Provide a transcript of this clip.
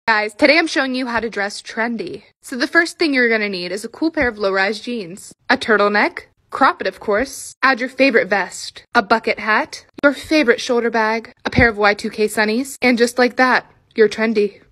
Guys, today I'm showing you how to dress trendy. So the first thing you're gonna need is a cool pair of low-rise jeans, a turtleneck, crop it of course, add your favorite vest, a bucket hat, your favorite shoulder bag, a pair of Y2K sunnies, and just like that, you're trendy.